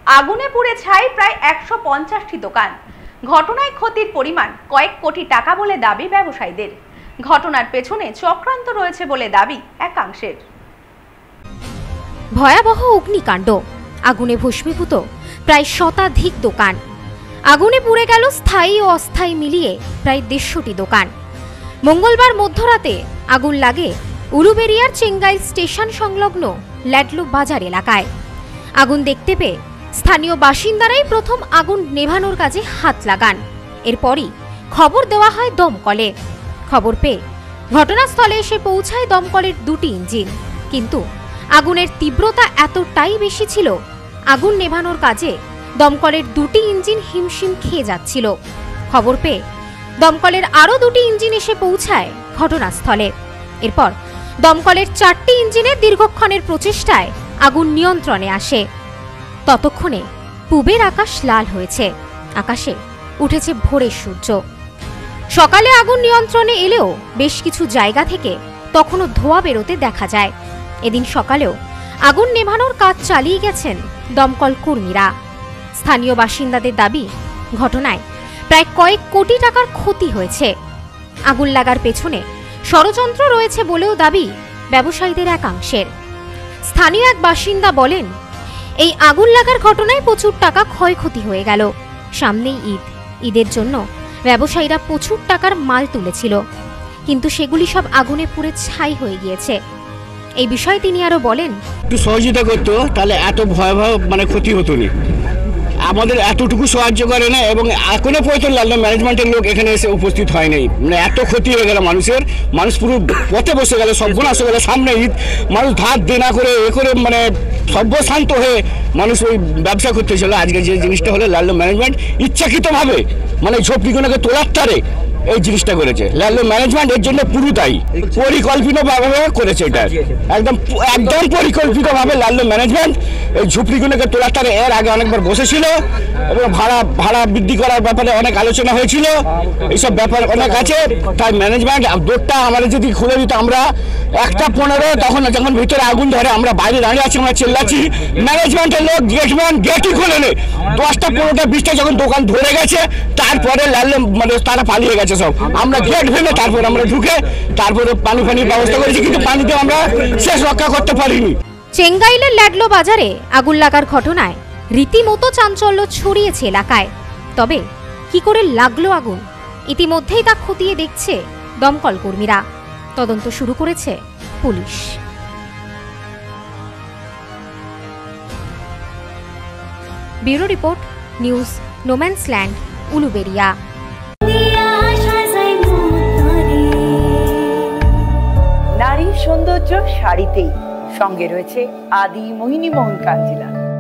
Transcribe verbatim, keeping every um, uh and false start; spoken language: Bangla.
আগুনে পুড়ে ছাই প্রায় একশো পঞ্চাশটি দোকান। ঘটনায় ক্ষতির পরিমাণ কয়েক কোটি টাকা বলে দাবি ব্যবসায়ীদের। ঘটনার পেছনে চক্রান্ত রয়েছে বলে দাবি একাংশের। ভয়াবহ অগ্নিকাণ্ড, আগুনে ভস্মীভূত প্রায় শতাধিক দোকান। আগুনে পুড়ে গেল স্থায়ী ও অস্থায়ী মিলিয়ে প্রায় দেড়শোটি দোকান। মঙ্গলবার মধ্যরাতে আগুন লাগে উলুবেড়িয়ার চেঙ্গাইল স্টেশন সংলগ্ন ল্যাডলো বাজার এলাকায়। আগুন দেখতে পেয়ে স্থানীয় বাসিন্দারাই প্রথম আগুন নেভানোর কাজে হাত লাগান। এরপরই খবর দেওয়া হয় দমকলে। খবর পেয়ে ঘটনাস্থলে এসে পৌঁছায় দমকলের দুটি ইঞ্জিন, কিন্তু আগুনের তীব্রতা এতটাই বেশি ছিল, আগুন নেভানোর কাজে দমকলের দুটি ইঞ্জিন হিমশিম খেয়ে যাচ্ছিল। খবর পেয়ে দমকলের আরও দুটি ইঞ্জিন এসে পৌঁছায় ঘটনাস্থলে। এরপর দমকলের চারটি ইঞ্জিনের দীর্ঘক্ষণের প্রচেষ্টায় আগুন নিয়ন্ত্রণে আসে। ততক্ষণে পূবের আকাশ লাল হয়েছে, আকাশে উঠেছে ভোরের সূর্য। সকালে আগুন নিয়ন্ত্রণে এলেও বেশ কিছু জায়গা থেকে তখনও ধোঁয়া বেরোতে দেখা যায়। এদিন সকালেও আগুন নেভানোর কাজ চালিয়ে গেছেন দমকল কর্মীরা। স্থানীয় বাসিন্দাদের দাবি, ঘটনায় প্রায় কয়েক কোটি টাকার ক্ষতি হয়েছে। আগুন লাগার পেছনে ষড়যন্ত্র রয়েছে বলেও দাবি ব্যবসায়ীদের একাংশের। স্থানীয় এক বাসিন্দা বলেন, এই আগুন লাগার ঘটনায় প্রচুর টাকা ক্ষয়ক্ষতি হয়ে গেল। সামনেই ঈদ, ঈদের জন্য ব্যবসায়ীরা প্রচুর টাকার মাল তুলেছিল, কিন্তু সেগুলি সব আগুনে পুড়ে ছাই হয়ে গিয়েছে। এই বিষয়ে তিনি আরো বলেন, একটু সহযোগিতা করতো তাহলে এত ভয়াবহ মানে ক্ষতি হতো না। আমাদের এতটুকু সাহায্য করে না, এবং এখনো পর্যন্ত লালদা ম্যানেজমেন্টের লোক এখানে এসে উপস্থিত হয় নাই। মানে এত ক্ষতি হয়ে গেল মানুষের, মানুষ পুরো পথে বসে গেল, সর্বনাশ হয়ে গেল। সামনে ঈদ, মানুষ ধার দেনা করে এ করে মানে সর্বশান্ত হয়ে মানুষ ওই ব্যবসা করতে ছিল। আজকে যে জিনিসটা হলো, লালদা ম্যানেজমেন্ট ইচ্ছাকৃতভাবে মানে ঝোপড়িগুলোকে তোলার তারে এই জিনিসটা করেছে। লালদা ম্যানেজমেন্ট এর জন্য পুরো দায়ী, পরিকল্পিতভাবে করেছে। এটা একদম একদম পরিকল্পিতভাবে লালদা ম্যানেজমেন্ট এই ঝুপড়িগুলোকে তোলার তারে এর আগে অনেকবার বসেছিল, এবং ভাড়া ভাড়া বৃদ্ধি করার ব্যাপারে অনেক আলোচনা হয়েছিল। এইসব ব্যাপার অনেক আছে। তাই ম্যানেজমেন্ট ডোরটা আমাদের যদি খুলে দিত, আমরা একটা পনেরো তখন যখন ভিতরে আগুন ধরে আমরা বাইরে দাঁড়িয়ে আছি, আমরা চিল্লাচ্ছি, ম্যানেজমেন্টের লোক গেটম্যান গেটই খুলে নেই। দশটা পনেরোটা বিশটা যখন দোকান ধরে গেছে, তারপরে লালদা মানে তারা পালিয়ে গেছে সব। আমরা গেট ভেঙে তারপর আমরা ঢুকে তারপরে পানি ফানির ব্যবস্থা করেছি, কিন্তু পানিতে আমরা শেষ রক্ষা করতে পারিনি। চেঙ্গাইলের ল্যাডলো বাজারে আগুন লাগার ঘটনায় রীতিমতো চাঞ্চল্য ছড়িয়েছে এলাকায়। তবে কি করে লাগলো আগুন, ইতিমধ্যেই তা খতিয়ে দেখছে দমকল কর্মীরা। তদন্ত শুরু করেছে police. Bureau report, news no man's land, Uluberia. নারীর সৌন্দর্য শাড়িতেই, সঙ্গে রয়েছে আদি মোহিনী মোহন কাঞ্জিলাল।